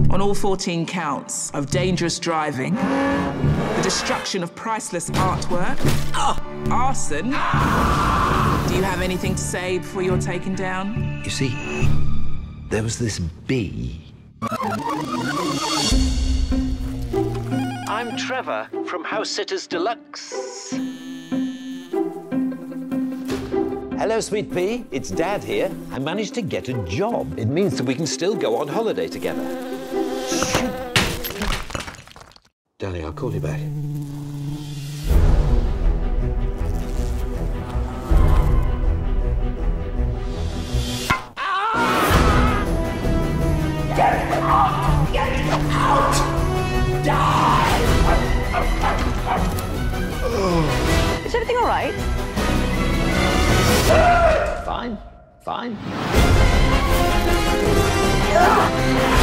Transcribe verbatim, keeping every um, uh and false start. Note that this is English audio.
on all fourteen counts of dangerous driving, the destruction of priceless artwork, oh, arson. Do you have anything to say before you're taken down? You see, there was this bee. I'm Trevor from House Sitters Deluxe. Hello, sweet pea. It's Dad here. I managed to get a job. It means that we can still go on holiday together. Darling, I'll call you back. Get out! Get out! Die! Is everything all right? Fine, fine.